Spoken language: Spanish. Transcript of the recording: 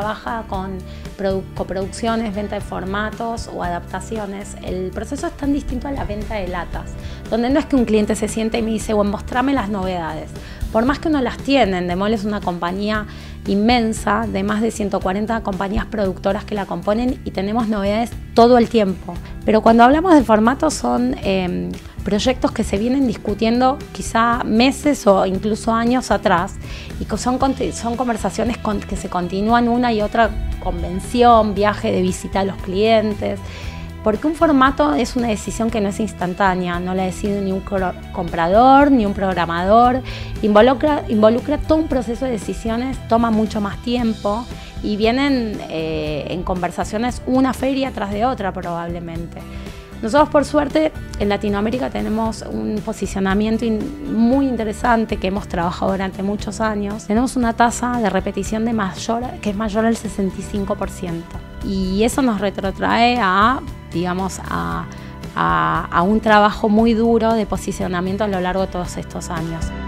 trabaja con coproducciones, venta de formatos o adaptaciones, el proceso es tan distinto a la venta de latas, donde no es que un cliente se siente y me dice, bueno, mostrame las novedades. Por más que uno las tiene, Endemol es una compañía inmensa de más de 140 compañías productoras que la componen y tenemos novedades todo el tiempo. Pero cuando hablamos de formatos son proyectos que se vienen discutiendo quizá meses o incluso años atrás y que son conversaciones que se continúan una y otra convención, viaje de visita a los clientes. Porque un formato es una decisión que no es instantánea, no la decide ni un comprador ni un programador, involucra todo un proceso de decisiones, toma mucho más tiempo y vienen en conversaciones una feria tras de otra probablemente. Nosotros por suerte en Latinoamérica tenemos un posicionamiento muy interesante que hemos trabajado durante muchos años. Tenemos una tasa de repetición que es mayor al 65% y eso nos retrotrae a un trabajo muy duro de posicionamiento a lo largo de todos estos años.